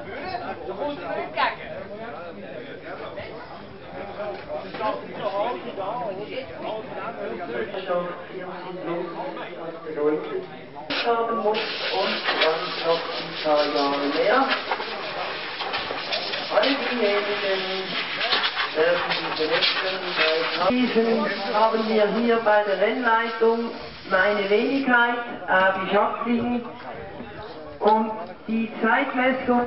haben muss und dann noch ein paar Jahre mehr. All diejenigen werden haben wir hier bei der Rennleitung meine Wenigkeit, die Jacqueline, und die Zeitmessung.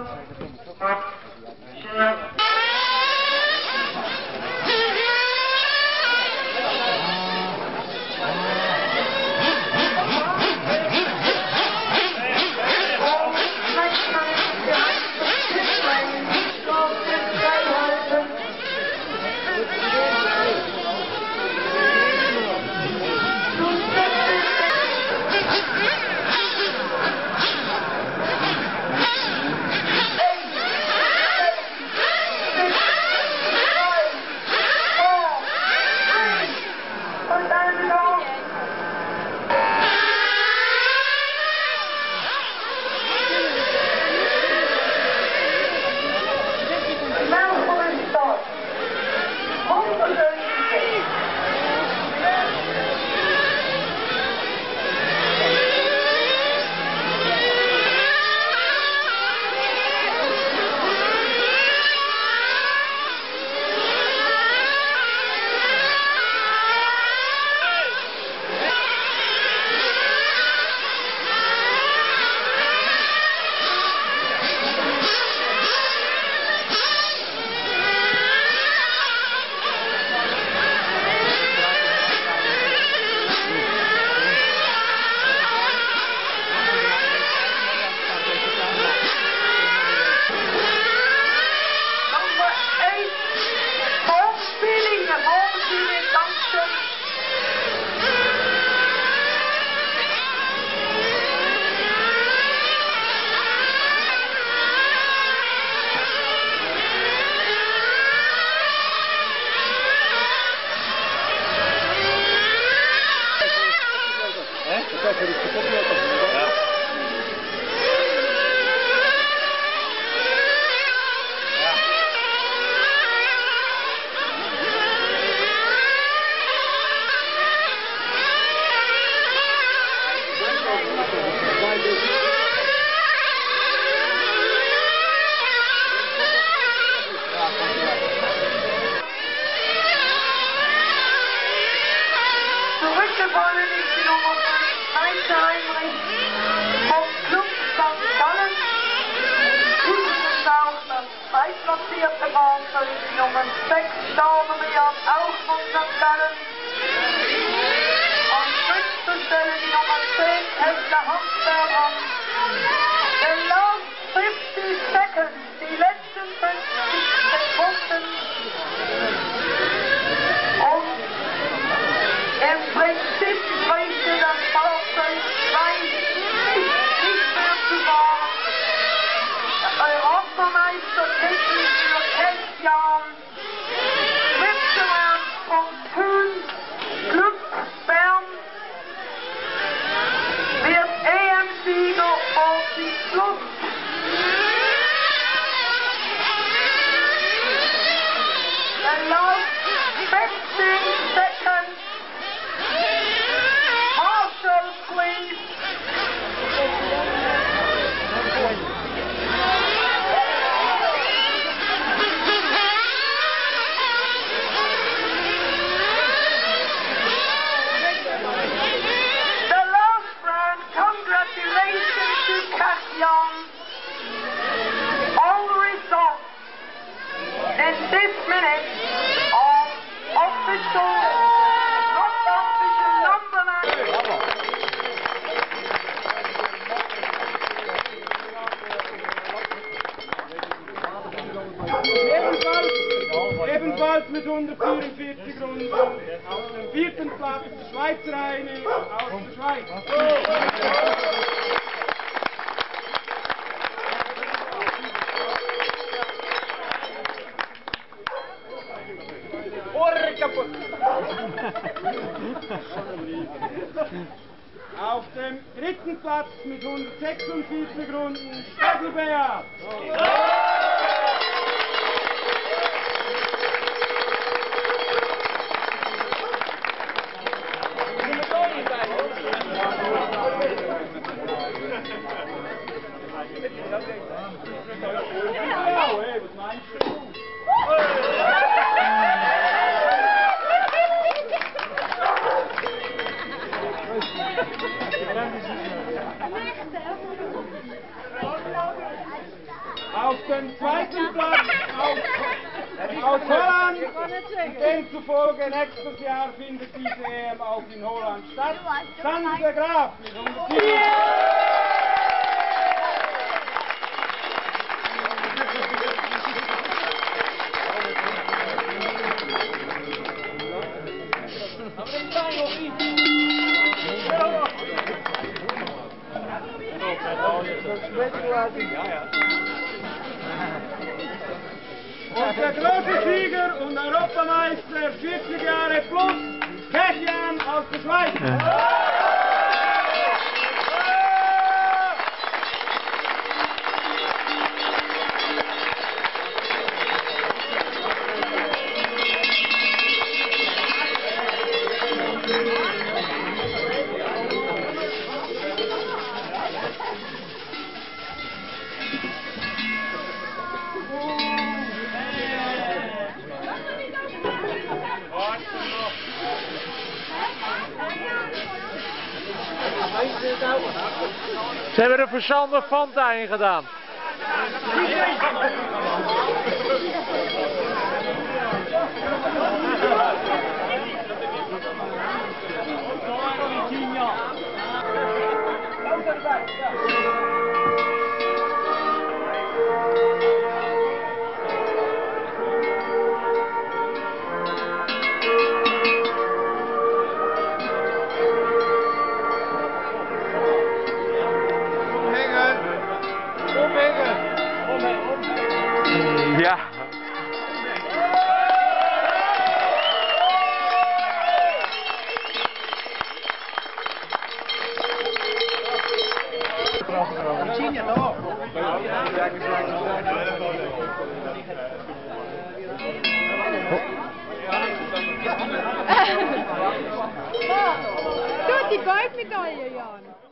Zurückgewonnen ist die Nummer 5 vom Club Sankt Gallen. Übrigens auch das zweitplatzierte Fahrzeug, die Nummer 6 Damenmeer, auch von Sankt Gallen. An 5. Stelle die Nummer 10 Hester Hansberg an. The last 50 seconds, die letzten 50 Sekunden. Und im Prinzip bräuchte das Fahrzeug 2 nicht mehr zu fahren. Der Europameistertitel für Kaech Wettbewerb vom Thun Club Bern wird EM-Sieger vor die Schluss. The last 15 seconds. Marshall, please. The last round, congratulations to Kaech. All results in this minute are official, not official number line. Ebenfalls mit 144 Runden auf dem 4. Platz Schweizer Eine aus der Schweiz. Ohren kaputt! Auf dem dritten Platz mit 146 Runden, Staedler. Auf dem zweiten Platz aus Holland, demzufolge nächstes Jahr findet diese EM auch in Holland statt, Sankt de Graaf mit 104. Und der große Sieger und Europameister 40 Jahre plus, Kaech aus der Schweiz. Ze hebben er verstandig Fanta in gedaan. Ja. Doe die Goldmedaille, Jan.